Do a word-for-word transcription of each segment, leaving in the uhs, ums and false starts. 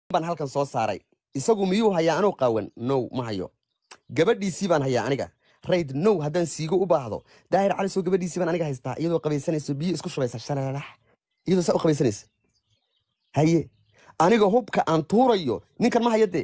baan halkan soo saaray isagu miyuu hayaa anoo qaawan no ma hayo gabadhiisii baan hayaa aniga rayd no haddaan siigo u baahdo daahir cali soo gabadhiisii baan aniga haystaa iyadoo qabaysanayso biyo isku shubaysa shalalax iyadoo saa u qabaysanaysa haye aniga hubka aan tuurayo ninkan ma hayade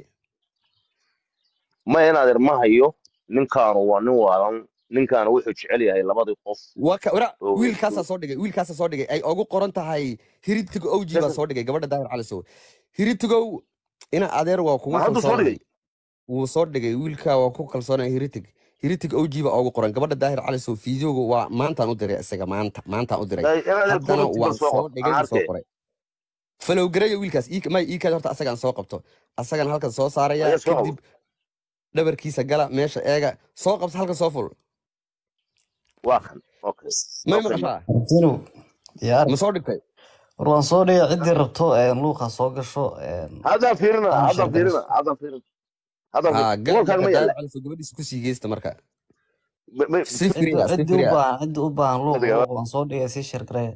ma inaadeer ma hayo ninkaanu waa nin waalan ninkaana wuxuu jecel yahay labadii qof waka wara wiilkaasa soo dhigay wiilkaasa soo dhigay ay ugu qoran tahay hiritigo O G baa soo dhigay gabadha daahir cali soo hiritigo ina adeer waa kugu kalsoonay wuu soo dhigay wiilka waa ku kalsoonay hiritig hiritig O G baa ugu qoran gabadha daahir cali soo fiidiyooga waa maantaan u diray isaga maanta maantaan u diray haddana waa soo dhigay soo qoray falow gareeyo wiilkaas ii may ii ka horta asagaan soo qabto asagan halkan soo saaraya kadib dhabarkiisa gala meesha eega soo qabta halkan soo ful waa kan okay ma maqashaa Sino diyaar ma soo dhigtay warwaan soo dhigay cidii rabto ee luuqa soo gasho ee hada fiirina hada fiirina hada fiirina hada goolkan ma yaala cali soo gabadhiisa ku sii geesta marka si firiya si cidii u baahan cidii u baahan luuqa waan soo dhigay si shirkare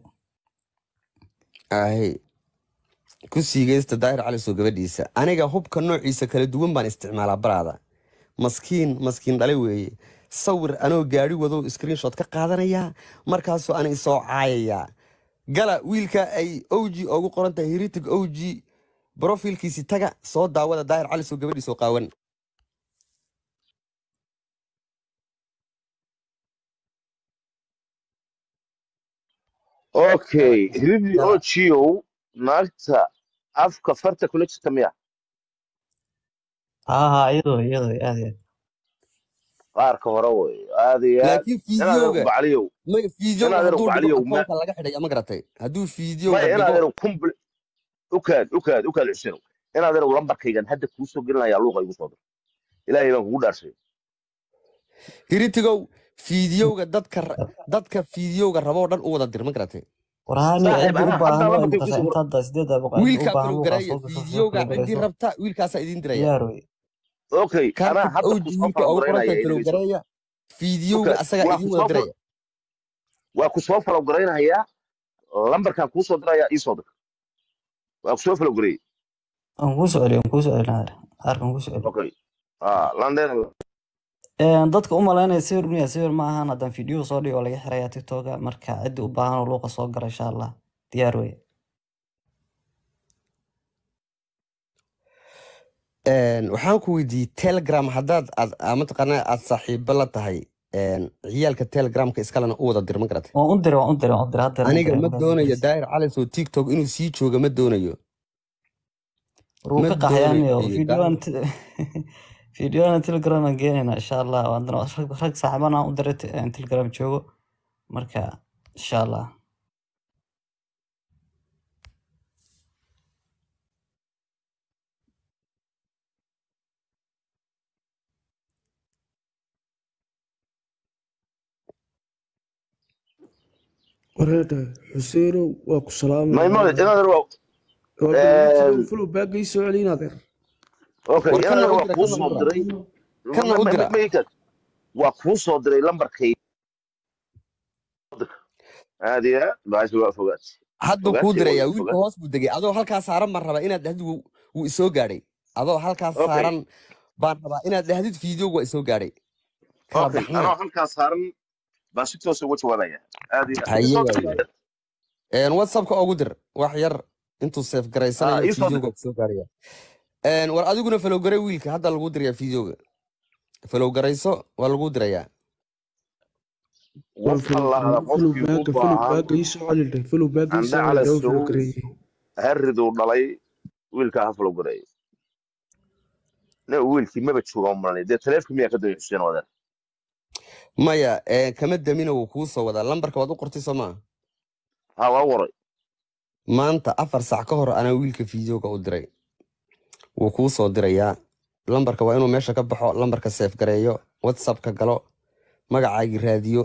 ahay ku sii geesta daahir cali soo gabadhiisa aniga hubka noociisa kala duwan baan isticmaalaa baraada maskiin maskiin dhalay weeye sawir anoo gaari wado screenshot ka qaadanaya markaasoo aan isoo caayaya gala wiilka ay O G ugu qoran tahay hiritig O G profilkiisi taga soo daawada daahir cali soo gabadhiisa qaawan okay hiritig O G naagta afka farta kula jirta miya aha iyadoo iyadoo aad qaarka hore way aad iyo aad laakiin fiidiyooga bacaliyow ma fiidiyooga haduu bacaliyow ma laga xidhay ama garatay haduu fiidiyooga ma inaad ero kumble ukaad ukaad ukaad xusino inaad ero lambarkaygan hadda kuu soo gelinayaa luuqa igu soo dir ilaahay baan kugu dhaarshay hiritigow fiidiyooga dadka dadka fiidiyooga rabo dhan u wada dir ma garatay warhaani cidii u baahan inta sideed boqol wiilka furu gareeya fiidiyooga cidii rabta wiilkaasa idin diraya okay ana hadda ku soo falgareeya fiidiyooga asaga idin wada diraya waa ku soo falgareynaya lambarkan ku soo diraya ii soo dir waa ku soo falgareey aan ku soo celin ku soo celin arkan ku soo celin okay ah landeen ee dadka u maleynay sawir miya sawir ma ahan hadan fiidiyo soo dhigo laga xiraya TikTok marka cid u baahan luuqa soo gala insha Allah diyaar way een waxaan ku weydiiyay Telegram hadaad aad mataqaanaa aad saaxiib la tahay een ciyalka Telegramka iskalena u wada dir ma garatay oo u dir oo u dir oo dir hadda aniga ma doonayo daahir cali soo TikTok inuu sii joogo ma doonayo ruuqa qaxyaaniyo fiidiyoan fiidiyoan Telegram aan geenayna insha Allah waan rag saaxiibana u diray Telegram joogo marka insha Allah ورده حسينو واكو سلام ما يمر انا درو ايه فلو باقي سؤالين هذا اوكي انا درو كو سو دري كان ودرا ميكد waa kuu soo diray lambarkay هذه باش waa fogaad hadda ku diraya wiilka hoos buu degay adoo halkaas saaran ma raba inaad dhahdid uu isoo gaaray adoo halkaas saaran baan rabaa inaad dhahdid fiidiyooga waa isoo gaaray okay adoo halkaas saaran baan si toos ugu jawaabaya aad iyo een WhatsApp-ka ugu dir wax yar intuu save gareysanayo fiidiyooga soo gaaraya een war adiguna follow garay wiilka hadda lagu diraya fiidiyooga follow gareyso waa lagu diraya والله قفكي فلو باقي سؤالين فلو باقي سؤالين هردو دلay wiilka ha follow garay ne wiilkii ma bajoogo marnay de telefoonka miya ka dayacsan wada maya ee kama damina uu ku soo wada lambarka wad u qortay Soomaa ha waa waray maanta afar saac ka hor ana wiilka fiidiyooga u diray wuu ku soo diraya lambarka waa inuu meesha ka baxo lambarka save gareeyo WhatsApp ka galo magacaaga raadiyo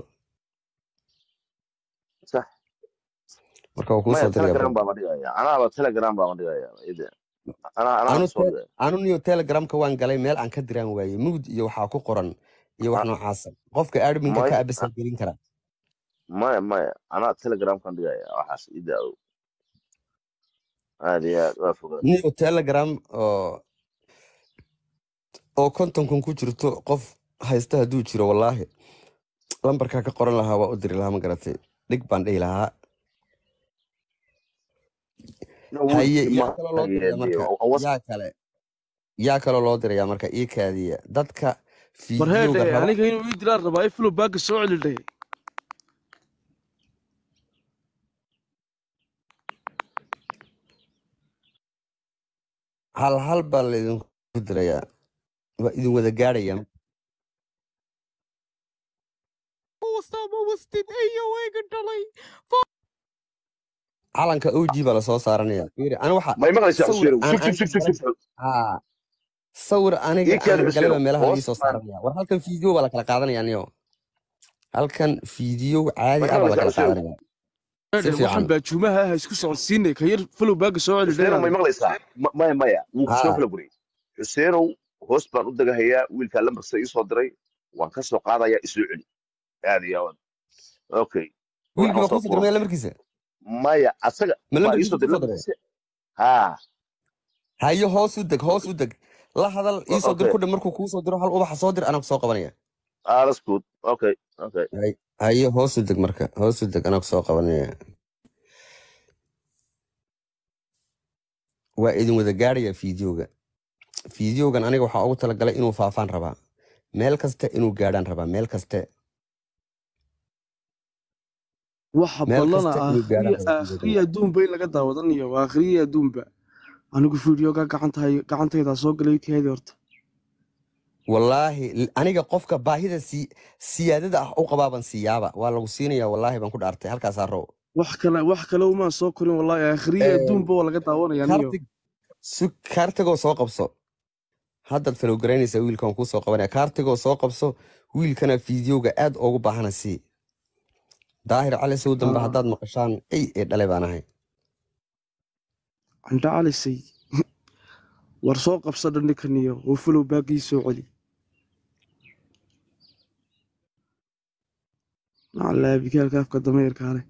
صح marka uu ku soo diraya Telegram baa ma dhigaya ana ba Telegram baa ma dhigaya ida ana ana soo diray anu niyo Telegram ka waan galay meel aan ka diraan waayay mood iyo waxa ku qoran iyo wax noocaas qofka admin ka abisa gelin kara ma ma ana Telegram kan dhigaya waxaas ida هذه وافق niyo telegram oo oo konton kun ku jirto qof haysta haduu jiro wallahi lambarka ka qoran lahaa waa u diri lahaa ma garatay dhig baan dhihi lahaa haye yaa kale loo diraya marka yaa kale yaa kale loo diraya marka ii kaadiya dadka fiidiyowga raba aniga inuu ii diraa rabaa iflo baag soo celilay hal hal baa la idinku dirayaa waa idin wada gaadhaya calanka O G baa lasoo saaranaya ani waxa may maqlaysaa sawir haa sawir aniga galaba meelaha laga soo saaranaya war halkan fiidiyo baa la kala qaadanaya niyo halkan fiidiyo caadi ah baa la kala qaadanaya waxaan baa juumaha ah isku socodsiinay ka yar flow baaga soo celilay may maqlaysaa maya maya wuu soo kala guray xuseenow hoos baan u dagahayaa wiilka lambarsa ii soo diray waan ka soo qaadayaa isoo celi aad iyo aad okay wiilka waa ku soo diray lambarkiisa maya asaga ma ii soo diray ha hayo hoos u deg hoos u deg la hadal ii soo dir ku dhig markuu kuu soo diro hal ubaxa soo dir anaa soo qabanaya ah that's good okay okay hayo hoos u deg marka hoos u deg anaa soo qabanaya waa idin wada gaadhaya fiidiyowga fiidiyowgan aniga waxaa ugu talagalay inuu faafaan rabaa meel kasta inuu gaadhaan rabaa meel kaste waxa balana akhriya adduunba in laga daawadanayo waa akhriya adduunba anigu fiidiyowga gacantahay gacantayda soo galay tiyaadi horta wallaahi aniga qofka baahida si siyaadada ah u qabaaban siyaaba waa lagu siinaya wallaahi baan ku dhaartay halkaas aro wax kale wax kale uma soo korin wallaahi akhriya adduunba waa laga daawanaya niyo su kaartigoo soo qabso haddaad falow garaynaysaa wiilkan kuu soo qabanaya kaartigoo soo qabso wiilkana fiidiyowga aad ugu baahana sii daahir cali sow dambe haddaad maqashaan ay ee dhale baan ahay candha calisay war soo qabsadha ninkaniyo oo falow baagii soo celi nacalaabikaalka afka dameerka ale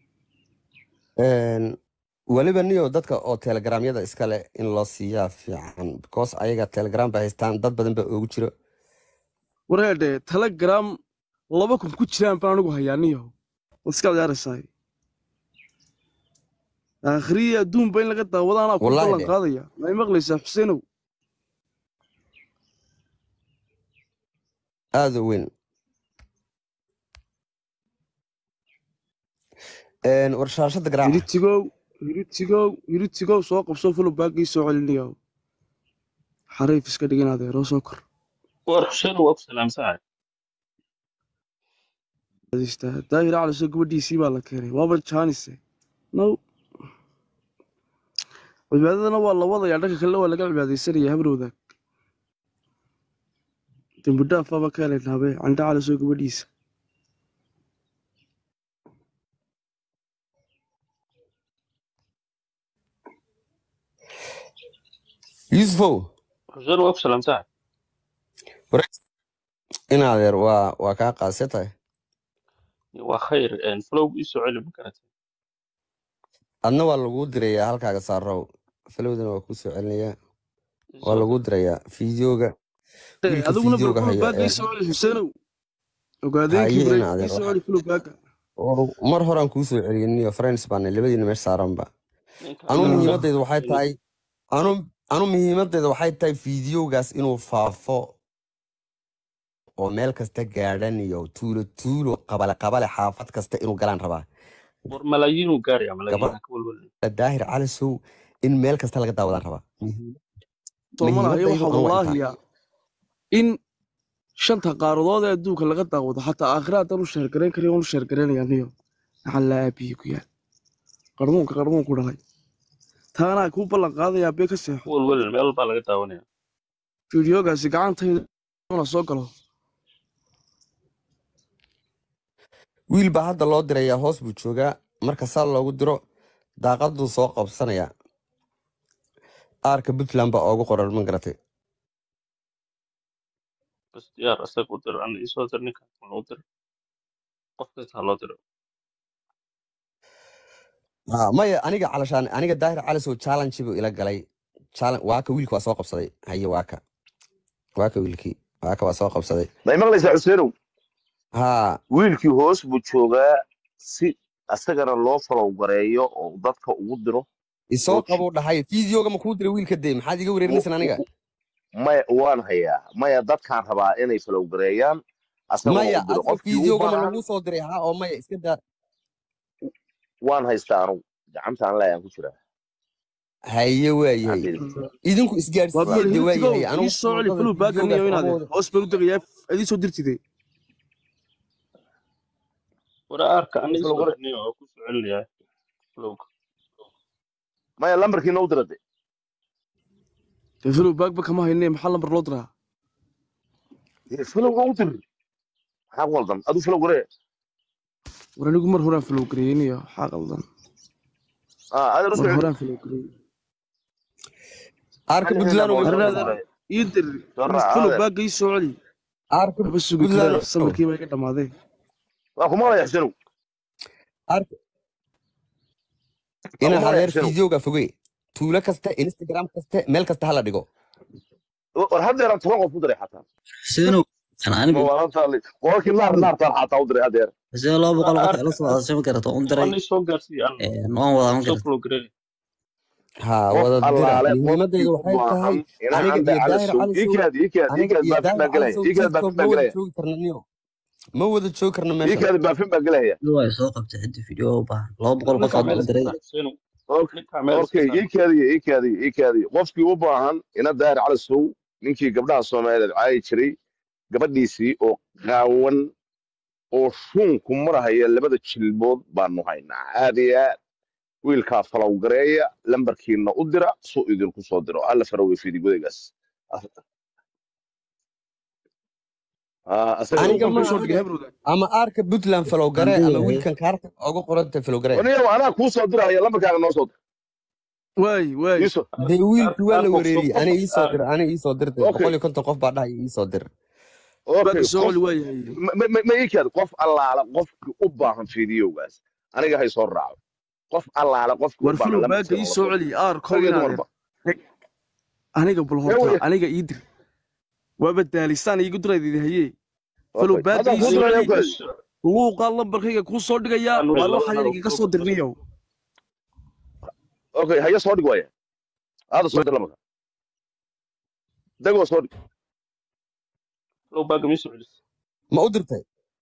weliba niyo dadka oo telegramyada iskale in loo siiyaa fiican because ayaga telegram ba haystaan dad badan baa oogu jiro wareedhe telegram laba kun ku jiraan baan anigu hayaa niyo wad iska ciyaaraysaa akhriya adduunba in laga daawada anaa ku ballan qaadaya may maqlaysaa xuseenow aada u weyn warshaashada garaaca hiritigow hiritigow hiritigow soo qabso falow baagii soo celinayo xariif iska dhigin adeeroo soo kor war xuseenow waa ku salaamsahay daahir cali soo gabadhiisii baa la keenay waaba jaanise now cibaadadana waa la wadayaa dhanka kale waa laga cibaadaysanaya habrowdaag dembi dhaafaba ka helaynaabe candha cali soo gabadhiisa yusufow xuseenow waa ku salaamsahay in adeer waa waa kaa qaadse tahay waa khayr flow isoo celi ma garatay adna waa laguu dirayaa halkaaga saarow falowdana waa kuu soo celinayaa waa laguu dirayaa fiidiyowga adiguna baagii soo celi xuseenow ogaadeenkii baagii soo celi flow baaga mar horaan kuu soo celiyay niyo friends baana labadiina meesha saaranba anu muhiimadeyda waxay tahay anu anu muhiimadeyda waxay tahay fiidiyowgaas inuu faafo oo meel kasta gaadhan iyo tuulo tuulo qabale qabale xaafad kasta inuu galaan rabaa war malaayiin uu gaaraya malaayiin ka walwal daahir cali sow in meel kasta laga daawadaan rabaa soomaalaya waxa wallaahiya in shanta qaaradood ee adduunka laga daawado xataa aakhira haddaan u sheergarayn karayo waan u sheergaraynayaa niyo maxaa la aabiye ku yaal qarmuunka qarmuun ku dhalay taanaa kuu ballan qaadayaa bee ka seexo walwal meel baa laga daawanaya fiidiyoogaasi gacantayda soo galo wiil baa hadda loo dirayaa hoos buu joogaa marka saa loogu diro daaqaduu soo qabsanayaa aarka puntland baa oogu qoran ma garatay bas diyaar asaga u dir ana isoo dir ninka loo dir qof kasta loo diro ها مايا أنيقا علشان أنيقا داهر على سو challenge بو إلى قلي challenge واكا ويلك واسوق بصدي هيا واكا واكا ويلكي واكا واسوق بصدي ما يمغليس حسينو ها wiilkii hoos buu joogaa si asagana loo falow gareeyo oo dadka ugu diro isoo qabo dhahay fiidiyooga ma ku diray wiilka deem maxaad iga wareerinaysan aniga maya waan hayaa maya dadkaan rabaa inay falow gareeyaan asagana maya u diro adiga qofkii u fiidiyooga ma baahan lagu soo diray ha oo maya iska daa waan haystaa anugu gacantaan leeyaan ku jiraa haye waayahay gacantayda idinku waa isgaarsiiyey de hilibtigow waayahay ii anigu soo celi wadada fulu baaganiyo fiidiyoogaas inaade amooda hoos baan u degayaa adii soo dirtide wara arka ana falow isoo gare dirnay oo ku soo celinayaa flowga maya lambarkiina u dirade dee fulu baagba kama haynee maxaa lambar loo diraa falowga u dir maxaa ku qaldan aduu falow garee war anigu mar horaan falow gareeyniyo waxaa qaldan ah adeer u mar soceli horaan falow gareey arka xilligeena puntland ma way soo arnaada maraysaa garay ii dir soo fulu raaca baagga ii soo celi arka maba sugi puntland karee samirkii baa iga dhammaadee waa ku maqlaya xusenow arka waa ku ina maqlaya adeer xusenow fiidiyooga fogey tuulo kasta instagram kasta meel kasta hala dhigo war haddeeraan toban qof u diray xataa حسينو أنا أنا ma waalantaali qolkii naar naartaan xataa u diray haddeer حسين الله بقول wara قف arka إلا صلاة شو كرت ana أندري isoo gaarsiiya ana نوان وضع ما isoo كرت flow gareey ha qof wada dira allaale muhiimadayda qofkii u waxay tahay baahan ina aniga anda iyo cala daahir sow cali sow ikaad ikaad aniga ikaad iyo baafin daahir baa cali gelaya sow ikaad tiktok baafin ma baa wada gelaya joogi karna niyo ma wada joogi karna meesha ikaad baafin baa gelaya هو يسوق بتحدي فيديو بقى لو بقول قف ninkaa meel iska أندري saar xuseynow okay ninkaa meel iska okay saar ikaadiyo ikaadiyo ikaadiyo qofkii u baahan ina daahir cala sow ninkii gabdhaha soomaaliyeed caayi jiray gabadhiisii oo qaawan oo shuunku marahaya labada jilbood baanu haynaa aad iyo aad wiilkaa falow gareeya lambarkiina u dira suu idinku soo diro alla farawey fiidigodegaas asagana aniga u ma lambarkii soo dir dhigay ahane hebroda ama arka puntland falow gare عندي ama هي wiilkan kaarka ugu qoranta falow gare waniyow anaa kuu soo diraya lambarkaaga noo soo dir waay waay iiso dee wiilkii waa la arka wareeriyey ani ii soo dir ani ii soo dir dee okay boqol iyo konton qof baa dhahaya ii soo dir okay baagga soo qof celi waayahay ma ma- ma ikaad qof allaala qofkii u baahan fiidiyowgaas aniga hay soo raaco qof allaala qofkii u war baahan fulu baagga lambarkiisa ii noola soo soo dir celi aar kow rag iyo inaadeer dumarba aniga bal ee horta weye aniga ii dir waaba daalisaan iigu diraydid hayee fulu okay baagga haddaan ii kuu soo diraya celi ukaadi isoo luuqaa lambarkayga kuu soo dhigayaa anu waar laba waxaan nalo idinkaga flow soo ka soo dirniyow okay haya soo dhig waaya aada soo dir lambarka dagoo soo dhig flow baaga ma soo celis ma u dirtay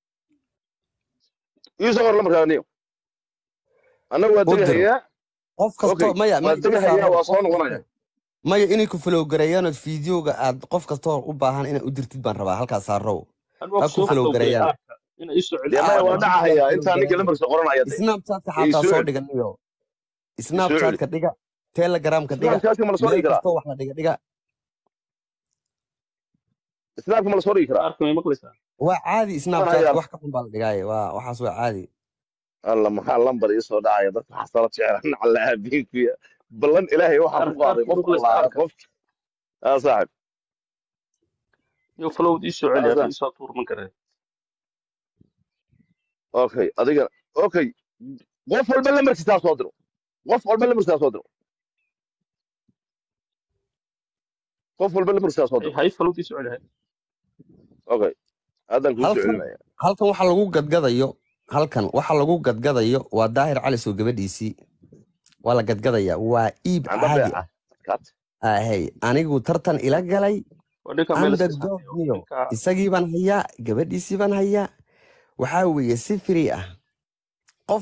ii soo qor lambarkaaga niyo annagu waa u dir degahayaa qof kasto okay maya waa ma iga degahayaa saaro waa soo qof noqonaya kaste maya inay ku falow gareeyaanood fiidiyooga aad qof kastoo u baahan inaad u dirtid baan rabaa halkaas saarow an waa ha ku ku soo falow flow gareey gareeyaan arka ina isoo dee celiso maya arka waa baaga puntland dhacahayaa falow intaa ninka gareeyan lambarkiisa qoranaya de snapchatka ii xataa soo soo celi dhigan iyo ii soo celi snapchatka dhiga telegramka dhiga snaabkaasi ma la soo meel dhigi karaa kastoo wax la dhiga dhiga snaabka ma la soo dhigi karaa arka may maqlaysaa waa caadi waan snapchatka hayaa wax ka xun baa la dhigaaye waa waxaas waa caadi alla maxaa lambar ii soo dhacaya dadka xasala jeclan alla aabiinkuya ballan ilaahay waxaan ku arka qaaday arka qof maqlaysaa allaala arka qof aa saaxib iyo flowd isoo celi aa arka saaxib isoo tuurman karee okay adiga okay qof walba lambarkiisa ha soo diro qof walba lambarkiisa ha soo diro qof walba lambarkiisa ha soo hay diro hay flowd isoo celi hay okay haddaan kuu soo halkan celinaya halkan waxa lagu gadgadayo halkan waxa lagu gadgadayo waa daahir cali soo gabadhiisii waa la gadgadaya waa iib camba caadi beeca ah adkaat ahey anigu tartan ila galay waa ninkaa meel iska saar underdogniyo ninkaa isagii baan hayaa gabadhiisii baan hayaa waxaa weeye si free ah